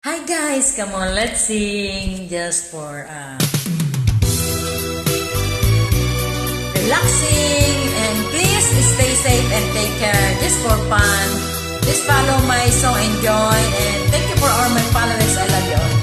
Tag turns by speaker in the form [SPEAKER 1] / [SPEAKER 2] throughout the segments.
[SPEAKER 1] Hi guys, come on, let's sing just for relaxing, and please stay safe and take care just for fun. Just follow my song, enjoy, and thank you for all my followers. I love you all.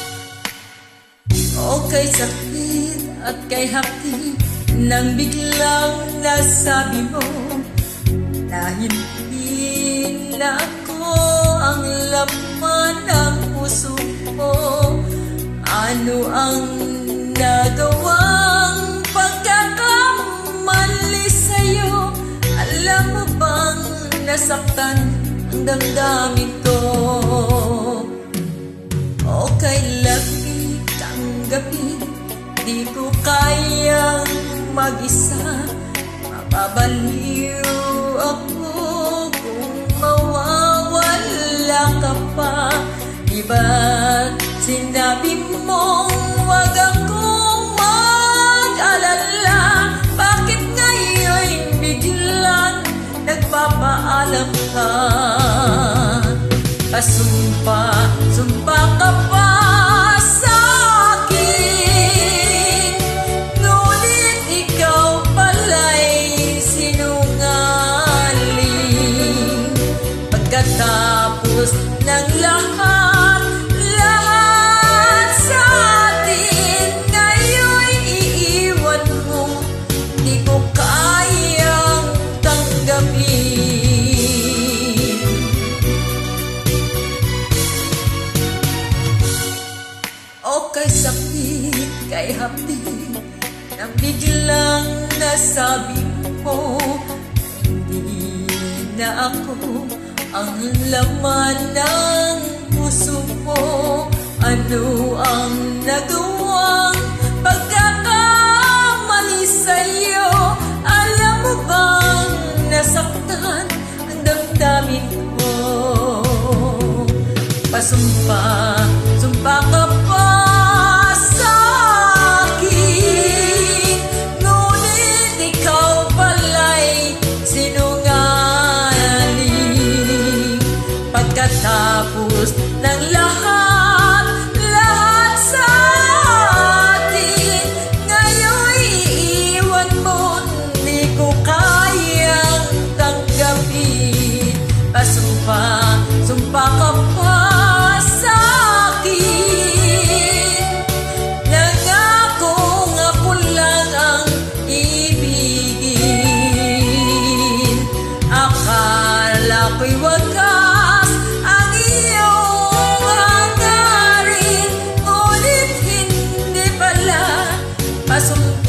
[SPEAKER 1] Okay, sakit at kay hapdi nang biglang nasabi mo na hindi na ako ang laman ng puso mo. Ano ang nagawang pagkakamali sa'yo? Alam mo bang nasaktan ang damdamin ko? Okay, lagi tanggapin, di ko kayang mag-isa. Mababaliw ako kung mawawala ka pa. Di ba't sinabi mong wag akong mag-alala? Bakit ngayon biglang nagpapaalam ka? Sumpa ka pa sa akin, ngunit ikaw pala'y sinungaling. Pagkatapos ng lahat sa atin, ngayon'y iiwan mo, di ko kayang tanggapin. Okay, sakit kay hapdi nang biglang nasabi mo hindi na ako ang laman ng puso mo. Ano ang nagawang pagkakamali sa'yo? Alam mo bang nasaktan ang damdamin ko? Sumpa ka pa sa akin, ngunit ikaw pala'y sinungaling. Pagkatapos ng lahat sa atin, ngayon'y iiwan mo, di ko kayang tanggapin. Sumpa ka pa sa akin, nangakong ako lang ang ibigin. Akala ko'y wagas ang iyong hangarin, ngunit hindi pala.